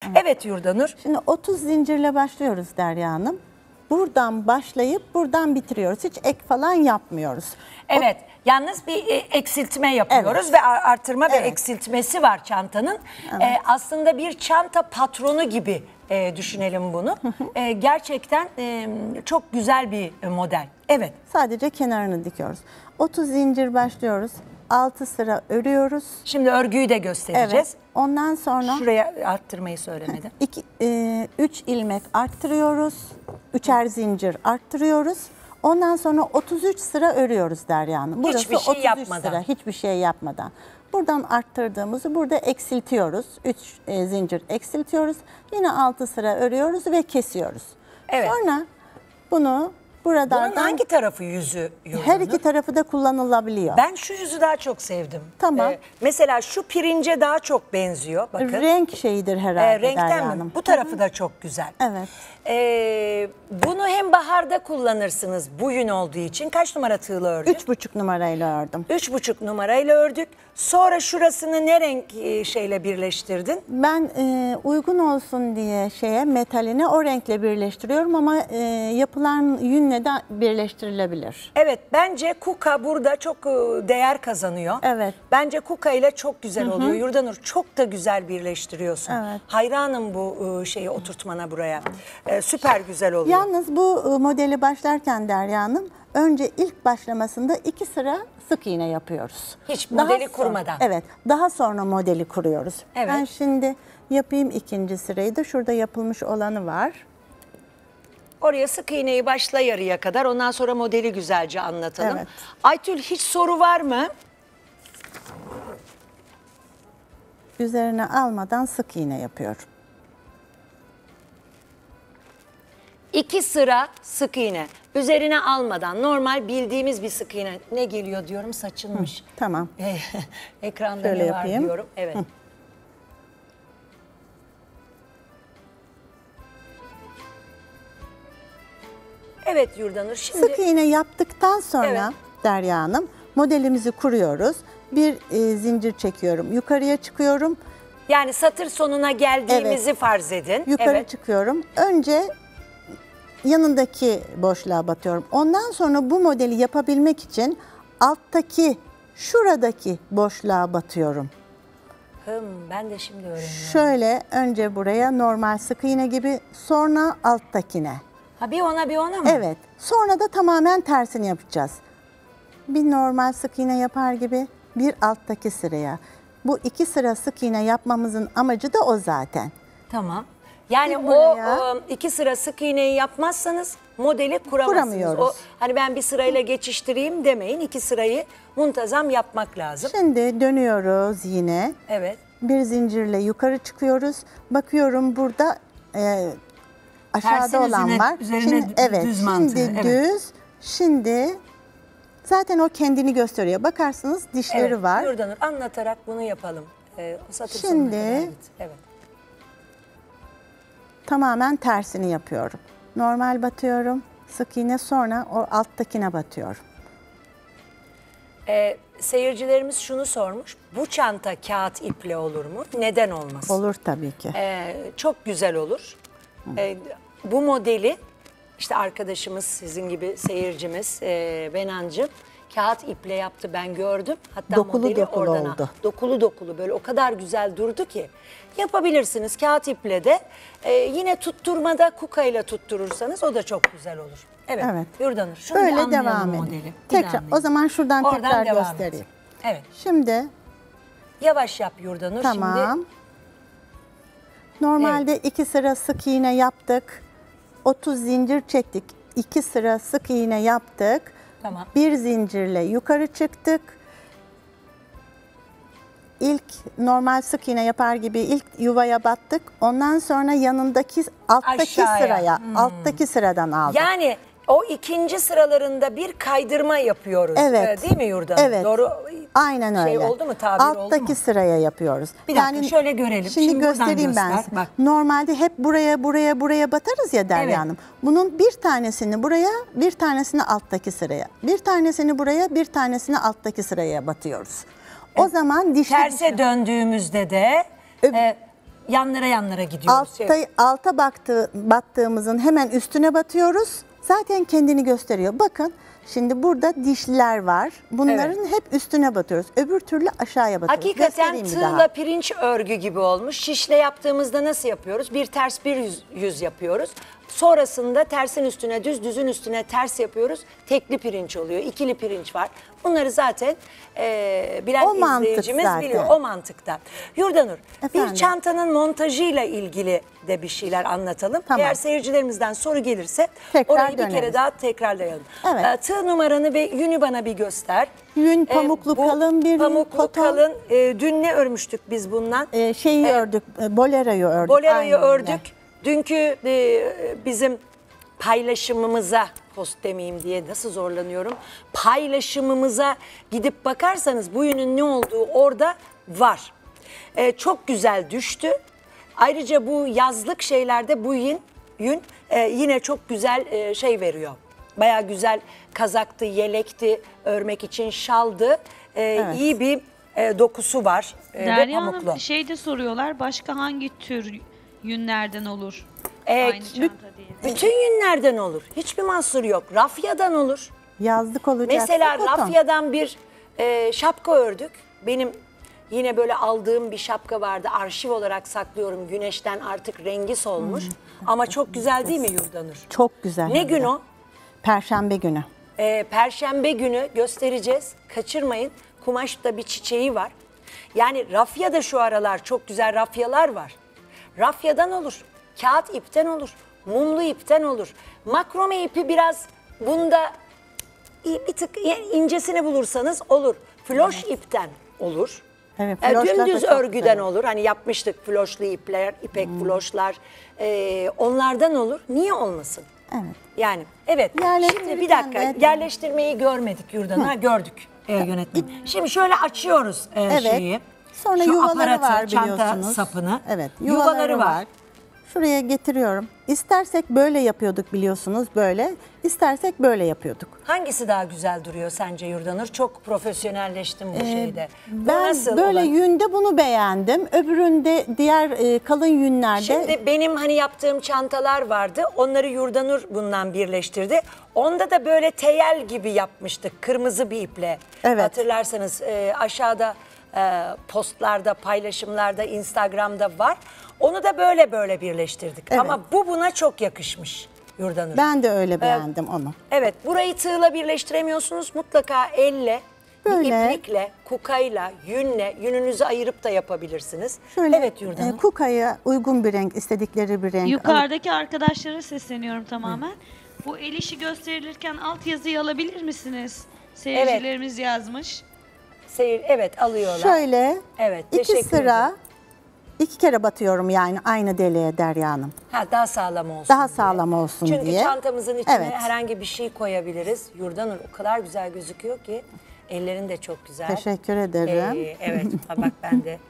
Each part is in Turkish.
Evet Yurdanur. Şimdi 30 zincirle başlıyoruz Derya Hanım. Buradan başlayıp buradan bitiriyoruz. Hiç ek falan yapmıyoruz. Evet. Yalnız bir eksiltme yapıyoruz ve artırma ve eksiltmesi var çantanın. Aslında bir çanta patronu gibi düşünelim bunu. Gerçekten çok güzel bir model. Evet. Sadece kenarını dikiyoruz. 30 zincir başlıyoruz. 6 sıra örüyoruz. Şimdi örgüyü de göstereceğiz. Evet. Ondan sonra Şuraya arttırmayı söylemedim. 3 ilmek arttırıyoruz. 3'er zincir arttırıyoruz. Ondan sonra 33 sıra örüyoruz Derya Hanım. Burası Hiçbir şey 33 yapmadan. sıra, hiçbir şey yapmadan. Buradan arttırdığımızı burada eksiltiyoruz. 3 zincir eksiltiyoruz. Yine 6 sıra örüyoruz ve kesiyoruz. Evet. Sonra bunu buradan Bunun hangi tarafı yüzü Yurdanur? her iki tarafı da kullanılabiliyor. Ben şu yüzü daha çok sevdim. Tamam. Mesela şu pirince daha çok benziyor. Bakın. Renk şeyidir herhalde Renkten Derya mi? Hanım. Bu tarafı da çok güzel. Evet. Bunu hem baharda kullanırsınız bu yün olduğu için. Kaç numara tığla ördün? 3,5 numarayla ördüm. 3,5 numarayla ördük. Sonra şurasını ne renk şeyle birleştirdin? Ben uygun olsun diye metaline o renkle birleştiriyorum ama yapılan yünle de birleştirilebilir. Evet, bence kuka burada çok değer kazanıyor. Evet. Bence kuka ile çok güzel oluyor. Yurdanur çok da güzel birleştiriyorsun. Evet. Hayranım bu şeyi oturtmana buraya. Süper güzel oluyor. Yalnız bu modeli başlarken Derya Hanım önce ilk başlamasında 2 sıra sık iğne yapıyoruz. Hiç modeli kurmadan. Evet. Daha sonra modeli kuruyoruz. Evet. Ben şimdi yapayım ikinci sırayı da. Şurada yapılmış olanı var. Oraya sık iğneyi başla yarıya kadar. Ondan sonra modeli güzelce anlatalım. Evet. Aytül hiç soru var mı? Üzerine almadan sık iğne yapıyorum. 2 sıra sık iğne. Üzerine almadan normal bildiğimiz bir sık iğne. Ne geliyor diyorum saçınmış. Tamam. Ekranda Şöyle ne var yapayım. diyorum. Evet. Evet Yurdanur şimdi Sık iğne yaptıktan sonra Evet. Derya Hanım modelimizi kuruyoruz. Bir zincir çekiyorum. Yukarıya çıkıyorum. yani satır sonuna geldiğimizi farz edin. Yukarı Evet. çıkıyorum. Önce yanındaki boşluğa batıyorum. Ondan sonra bu modeli yapabilmek için alttaki şuradaki boşluğa batıyorum. Ben de şimdi öğreniyorum. Şöyle önce buraya normal sık iğne gibi, sonra alttakine. Ha bir ona bir ona mı? Evet. Sonra da tamamen tersini yapacağız. Bir normal sık iğne yapar gibi bir alttaki sıraya. Bu 2 sıra sık iğne yapmamızın amacı da o zaten. Tamam. Yani Bir buraya. o 2 sıra sık iğneyi yapmazsanız modeli kuramazsınız. Kuramıyoruz. O, hani ben bir sırayla geçiştireyim demeyin. 2 sırayı muntazam yapmak lazım. Şimdi dönüyoruz yine. Evet. Bir zincirle yukarı çıkıyoruz. Bakıyorum burada aşağıda Tersin olan var. üzerine Şimdi düz mantığı, şimdi evet. düz. Şimdi zaten o kendini gösteriyor. Bakarsınız dişleri Evet. var. Yurdanur anlatarak bunu yapalım. Satır sonuna Şimdi- kadar git. Evet. Tamamen tersini yapıyorum. Normal batıyorum. Sık iğne, sonra o alttakine batıyorum. Seyircilerimiz şunu sormuş. Bu çanta kağıt iple olur mu? Neden olmasın? Olur tabii ki. Çok güzel olur. Bu modeli işte arkadaşımız sizin gibi seyircimiz Benancığım kağıt iple yaptı, ben gördüm. Hatta Dokulu modeli dokulu oradan oldu. Dokulu dokulu böyle o kadar güzel durdu ki. Yapabilirsiniz kağıt iple de. Yine tutturmada kuka ile tutturursanız o da çok güzel olur. Evet. Evet. Yurdanur şunu bir Böyle anlayalım devam modeli. edelim. Bir de Tekrar o anlayalım. zaman şuradan Oradan tekrar devam et. göstereyim. Evet. Şimdi Yavaş yap Yurdanur. tamam. Şimdi Normalde 2 sıra sık iğne yaptık. 30 zincir çektik. 2 sıra sık iğne yaptık. Tamam. Bir zincirle yukarı çıktık. İlk normal sık iğne yapar gibi ilk yuvaya battık. Ondan sonra yanındaki alttaki Aşağıya. sıraya, alttaki sıradan aldık. yani o ikinci sıralarında bir kaydırma yapıyoruz. Evet. Değil mi Yurdanur? Evet. Doğru. Aynen öyle. Şey oldu mu, tabir oldu alttaki mu? sıraya yapıyoruz. Bir dakika, şöyle görelim. Şimdi Şimdi buradan göstereyim ben göster, size. bak. Normalde hep buraya batarız ya Derya Evet. Hanım. Bunun bir tanesini buraya, bir tanesini alttaki sıraya. Bir tanesini buraya, bir tanesini alttaki sıraya batıyoruz. O zaman dişli Terse döndüğümüzde de yanlara yanlara gidiyoruz. Alta battığımızın hemen üstüne batıyoruz. Zaten kendini gösteriyor. Bakın şimdi burada dişliler var. Bunların hep üstüne batıyoruz. Öbür türlü aşağıya batıyoruz. Hakikaten Göstereyim bir daha. tığla pirinç örgü gibi olmuş. Şişle yaptığımızda nasıl yapıyoruz? Bir ters bir yüz yapıyoruz. Sonrasında tersin üstüne düz, düzün üstüne ters yapıyoruz. Tekli pirinç oluyor, ikili pirinç var. Bunları zaten bilen O mantık izleyicimiz zaten. biliyor. O mantıkta. Yurdanur, Efendim? bir çantanın montajıyla ilgili de bir şeyler anlatalım. Tamam. Eğer seyircilerimizden soru gelirse Tekrar orayı bir kere döneriz. daha tekrarlayalım. Evet. Tığ numaranı ve yünü bana bir göster. Yün pamuklu Bu kalın bir pamuklu koton. kalın. Dün ne örmüştük biz bundan? Ördük, boleroyu ördük. Boleroyu Aynen. ördük. Dünkü bizim paylaşımımıza, post demeyeyim diye nasıl zorlanıyorum. Paylaşımımıza gidip bakarsanız bu yünün ne olduğu orada var. Çok güzel düştü. Ayrıca bu yazlık şeylerde bu yün yine çok güzel şey veriyor. Baya güzel kazaktı, yelekti, örmek için şaldı. İyi bir dokusu var ve Derya pamuklu. Hanım şey de soruyorlar, başka hangi tür yünlerden olur? Aynı çanta diye. Bütün yünlerden olur. Hiçbir mahsur yok. Rafyadan olur. Yazlık olacak. Mesela rafyadan bir şapka ördük. Benim yine böyle aldığım bir şapka vardı. Arşiv olarak saklıyorum. Güneşten artık rengi solmuş. Ama çok güzel değil mi Yurdanur? Çok güzel. Ne hem gün de. o? Perşembe günü. Perşembe günü göstereceğiz. Kaçırmayın. Kumaşta bir çiçeği var. Yani rafyada şu aralar çok güzel rafyalar var. Rafyadan olur. Kağıt ipten olur. Mumlu ipten olur. Makrome ipi biraz bunda bir tık incesini bulursanız olur. Floş ipten olur. Evet, floşlar da Dümdüz çok örgüden güzel. olur. Hani yapmıştık floşlu ipler, ipek floşlar. Onlardan olur. Niye olmasın? Evet. Yani evet. Şimdi Yerleştirirken bir dakika de- yerleştirmeyi görmedik Yurdan. Ha gördük yönetmen. Şimdi şöyle açıyoruz şeyi. Sonra Şu yuvaları aparatı, var çanta biliyorsunuz. sapını. Evet, Yuvaları var. Şuraya getiriyorum. İstersek böyle yapıyorduk biliyorsunuz böyle. İstersek böyle yapıyorduk. Hangisi daha güzel duruyor sence Yurdanur? Çok profesyonelleştim bu şeyde. Bu Ben nasıl böyle olan? yünde bunu beğendim. Öbüründe diğer kalın yünlerde. Şimdi benim hani yaptığım çantalar vardı. Onları Yurdanur bundan birleştirdi. Onda da böyle teyel gibi yapmıştık. Kırmızı bir iple. Evet. Hatırlarsanız aşağıda postlarda, paylaşımlarda, Instagram'da var. Onu da böyle birleştirdik. Evet. Ama bu buna çok yakışmış Yurdanur. Ben de öyle beğendim onu. Evet, burayı tığla birleştiremiyorsunuz. Mutlaka elle, bir Böyle. iplikle, kukayla, yünle, yününüzü ayırıp da yapabilirsiniz. Şöyle Evet Yurdanur. kukaya uygun bir renk, istedikleri bir renk alıp Yukarıdaki arkadaşlara sesleniyorum tamamen. Bu el işi gösterilirken altyazıyı alabilir misiniz? Seyircilerimiz yazmış. Evet alıyorlar. şöyle Evet, 2 teşekkür sıra ederim. 2 kere batıyorum yani aynı deliğe Derya Hanım. Daha sağlam olsun Daha diye. sağlam olsun Çünkü diye. çantamızın içine Evet. herhangi bir şey koyabiliriz. Yurdanur o kadar güzel gözüküyor ki ellerin de çok güzel. Teşekkür ederim. Evet bak ben de.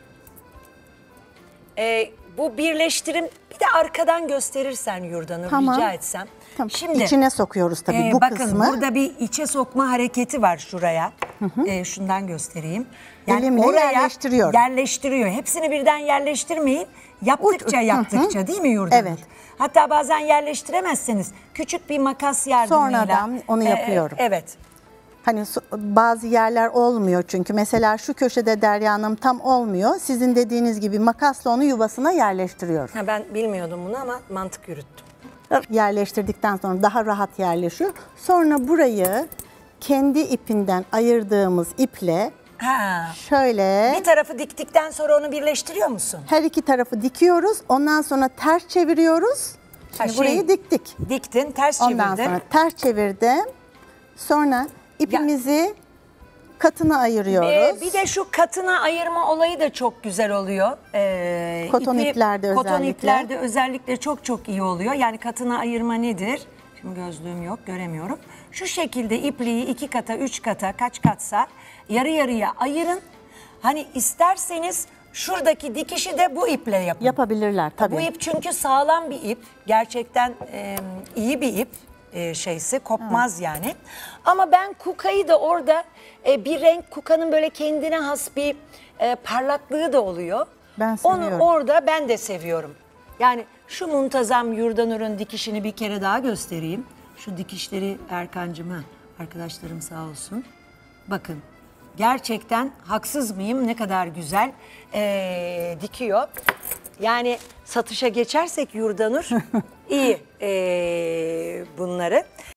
Bu birleştirim bir de arkadan gösterirsen Yurdanur Tamam. rica etsem. Tamam. Şimdi İçine sokuyoruz tabii bu bakın kısmı. burada bir içe sokma hareketi var şuraya. Şundan göstereyim. Elimle yerleştiriyorum. Yerleştiriyor. Hepsini birden yerleştirmeyin. Yaptıkça yaptıkça değil mi Yurdanur? Evet. Hatta bazen yerleştiremezseniz küçük bir makas yardımıyla. Sonradan onu yapıyorum. Evet. Hani bazı yerler olmuyor çünkü mesela şu köşede Derya Hanım tam olmuyor. Sizin dediğiniz gibi makasla onu yuvasına yerleştiriyorum. Ben bilmiyordum bunu ama mantık yürüttüm. Yerleştirdikten sonra daha rahat yerleşiyor. Sonra burayı kendi ipinden ayırdığımız iple şöyle Bir tarafı diktikten sonra onu birleştiriyor musun? her iki tarafı dikiyoruz. Ondan sonra ters çeviriyoruz. Şimdi burayı diktik. Diktin, ters Ondan çevirdin. sonra ters çevirdim. Sonra ipimizi katına ayırıyoruz. Bir de şu katına ayırma olayı da çok güzel oluyor. Koton iplerde Koton özellikle. iplerde özellikle çok iyi oluyor. Yani katına ayırma nedir? Şimdi gözlüğüm yok, göremiyorum. Şu şekilde ipliği 2 kata, 3 kata, kaç katsa yarı yarıya ayırın. Hani isterseniz şuradaki dikişi de bu iple yapın. Yapabilirler tabii. Bu ip çünkü sağlam bir ip. Gerçekten iyi bir ip şeysi kopmaz yani. Ama ben kukayı da orada bir renk kukanın böyle kendine has bir parlaklığı da oluyor. Ben Onu seviyorum. orada ben de seviyorum. Yani şu muntazam Yurdanur'un dikişini bir kere daha göstereyim. Şu dikişleri Erkancığıma, arkadaşlarım sağ olsun. Bakın gerçekten haksız mıyım, ne kadar güzel dikiyor. Yani satışa geçersek Yurdanur iyi bunları.